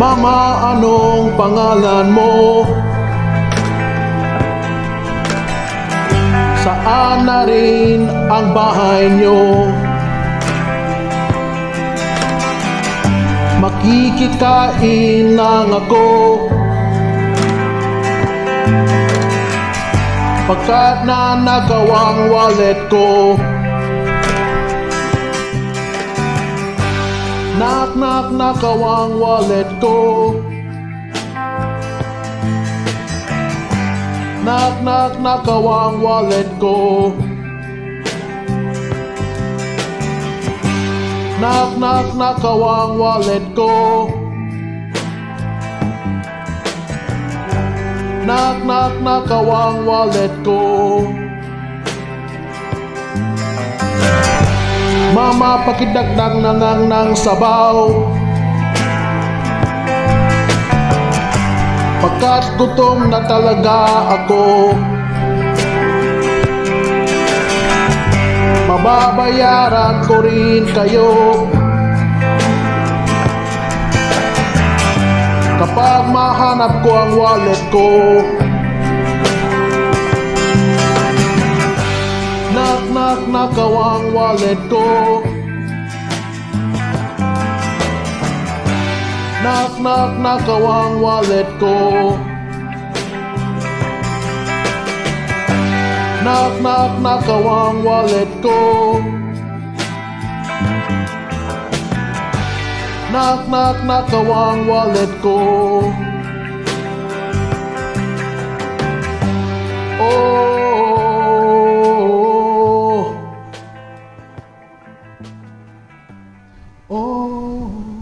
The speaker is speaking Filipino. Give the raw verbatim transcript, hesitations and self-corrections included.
Mama, anong pangalan mo? Saan na rin ang bahay nyo? Makikikain lang ako pagkat nanakaw ang wallet ko. Knock knock nakaw ang wallet ko. Knock knock nakaw ang wallet ko. Knock knock nakaw ang wallet ko. Knock knock nakaw ang wallet ko. Mama, pakidagdag na lang ng sabaw pagkat gutom na talaga ako. Mababayaran ko rin kayo kapag mahanap ko ang wallet ko. Knock knock nakaw ang wallet ko. Knock knock nakaw ang wallet ko. Knock knock nakaw ang wallet ko. Knock knock nakaw ang wallet ko. Oh, oh.